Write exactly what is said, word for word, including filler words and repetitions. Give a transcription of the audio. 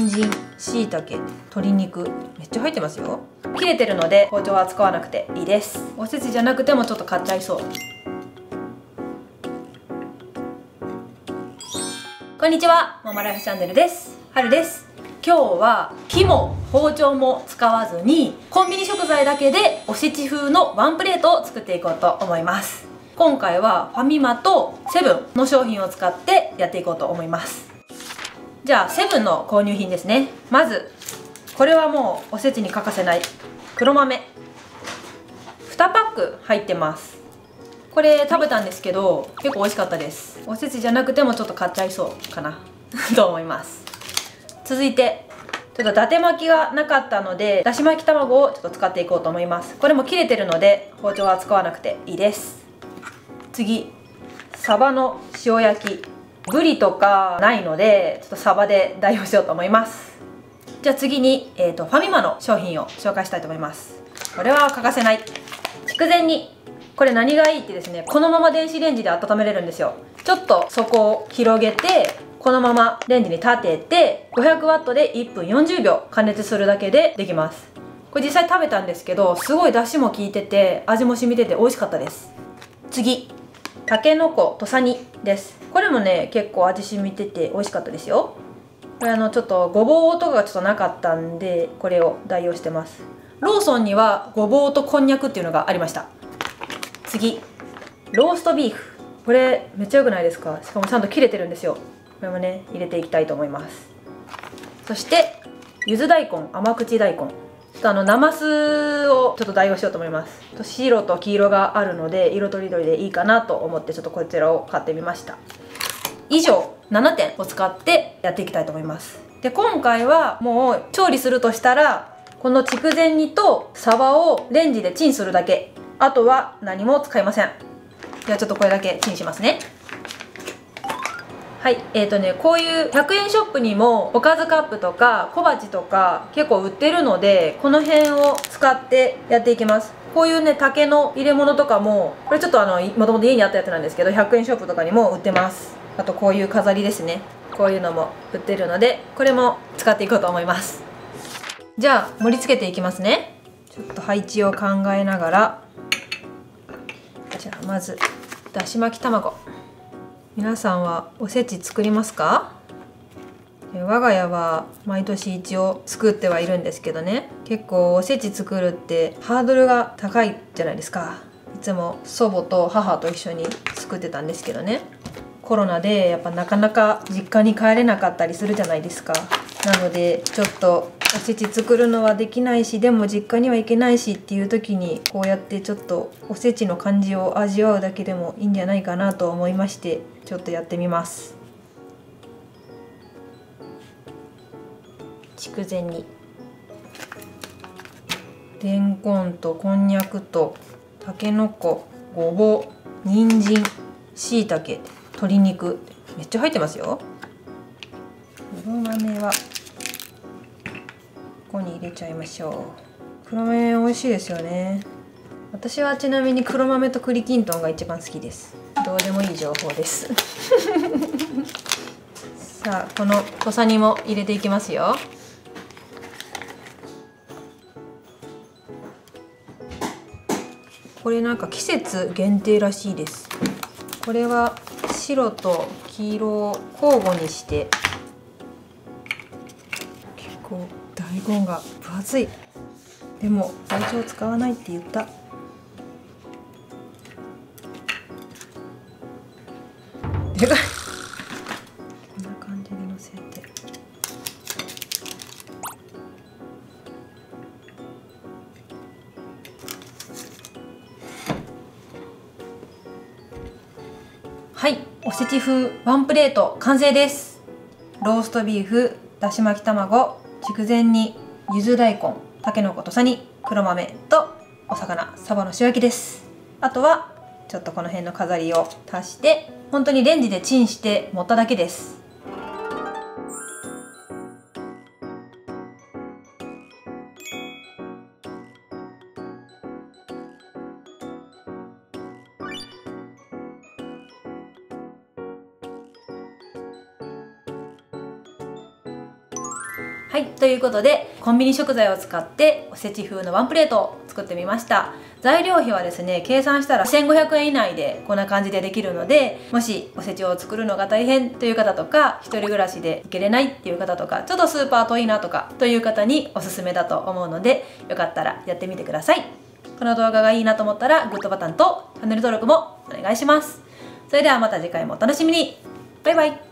人参、しいたけ、鶏肉、めっちゃ入ってますよ。切れてるので包丁は使わなくていいです。おせちじゃなくてもちょっと買っちゃいそう。こんにちは、ママライフチャンネルです。はるです。今日は火も包丁も使わずにコンビニ食材だけでおせち風のワンプレートを作っていこうと思います。今回はファミマとセブンの商品を使ってやっていこうと思います。じゃあセブンの購入品ですね。まずこれはもうおせちに欠かせない黒豆、にパック入ってます。これ食べたんですけど結構美味しかったです。おせちじゃなくてもちょっと買っちゃいそうかなと思います。続いてちょっと伊達巻きがなかったのでだし巻き卵をちょっと使っていこうと思います。これも切れてるので包丁は使わなくていいです。次、サバの塩焼き。ブリとかないのでちょっとサバで代用しようと思います。じゃあ次に、えーと、ファミマの商品を紹介したいと思います。これは欠かせない筑前煮。これ何がいいってですね、このまま電子レンジで温めれるんですよ。ちょっと底を広げてこのままレンジに立てて ごひゃくワット でいっぷんよんじゅうびょう加熱するだけでできます。これ実際食べたんですけどすごい出汁も効いてて味も染みてて美味しかったです。次、たけのこ土佐煮です。これもね結構味染みてて美味しかったですよ。これあのちょっとごぼうとかがちょっとなかったんでこれを代用してます。ローソンにはごぼうとこんにゃくっていうのがありました。次、ローストビーフ。これめっちゃ良くないですか。しかもちゃんと切れてるんですよ。これもね入れていきたいと思います。そしてゆず大根、甘口大根。ちょっとあのなますをちょっと代用しようと思います。白と黄色があるので色とりどりでいいかなと思ってちょっとこちらを買ってみました。以上ななてんを使ってやっていきたいと思います。で今回はもう調理するとしたらこの筑前煮とサバをレンジでチンするだけ。あとは何も使いません。ではちょっとこれだけチンしますね。はい、えーとねこういうひゃくえんショップにもおかずカップとか小鉢とか結構売ってるのでこの辺を使ってやっていきます。こういうね竹の入れ物とかもこれちょっとあのもともと家にあったやつなんですけどひゃくえんショップとかにも売ってます。あとこういう飾りですね、こういうのも売ってるのでこれも使っていこうと思います。じゃあ盛り付けていきますね。ちょっと配置を考えながら、じゃあまずだし巻き卵。皆さんはおせち作りますか？我が家は毎年一応作ってはいるんですけどね、結構おせち作るってハードルが高いじゃないですか。いつも祖母と母と一緒に作ってたんですけどね、コロナでやっぱなかなか実家に帰れなかったりするじゃないですか。なのでちょっとおせち作るのはできないしでも実家には行けないしっていう時にこうやってちょっとおせちの感じを味わうだけでもいいんじゃないかなと思いましてちょっとやってみます。筑前煮、れんこんとこんにゃくとたけのこ、ごぼう、人参、しいたけ、鶏肉、めっちゃ入ってますよ。黒豆はここに入れちゃいましょう。黒豆美味しいですよね。私はちなみに黒豆と栗きんとんが一番好きです。どうでもいい情報ですさあこの土佐煮も入れていきますよ。これなんか季節限定らしいです。これは白と黄色を交互にして、結構大根が分厚い。でも包丁使わないって言った。でかいこんな感じでのせて、はい、おせち風ワンプレート完成です。ローストビーフ、だし巻き卵、筑前煮、ゆず大根、たけのこ土佐煮、黒豆とお魚サバの塩焼きです。あとはちょっとこの辺の飾りを足して本当にレンジでチンして盛っただけです。 はい、ということでコンビニ食材を使っておせち風のワンプレートを作ってみました。材料費はですね、計算したらせんごひゃくえん以内でこんな感じでできるので、もしおせちを作るのが大変という方とか、一人暮らしで行けれないっていう方とか、ちょっとスーパー遠いなとかという方におすすめだと思うので、よかったらやってみてください。この動画がいいなと思ったらグッドボタンとチャンネル登録もお願いします。それではまた次回もお楽しみに。バイバイ。